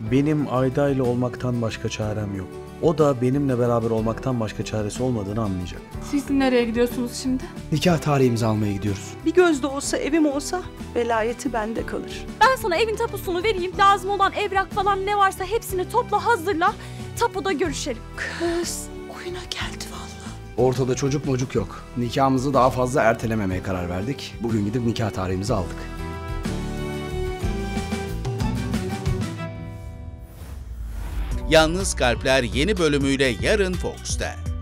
Benim Ayda ile olmaktan başka çarem yok. O da benimle beraber olmaktan başka çaresi olmadığını anlayacak. Siz nereye gidiyorsunuz şimdi? Nikah tarihimizi almaya gidiyoruz. Bir gözde olsa, evim olsa velayeti bende kalır. Ben sana evin tapusunu vereyim. Lazım olan evrak falan ne varsa hepsini topla, hazırla. Tapuda görüşelim. Kız, oyuna geldi vallahi. Ortada çocuk mocuk yok. Nikahımızı daha fazla ertelememeye karar verdik. Bugün gidip nikah tarihimizi aldık. Yalnız Kalpler yeni bölümüyle yarın Fox'ta.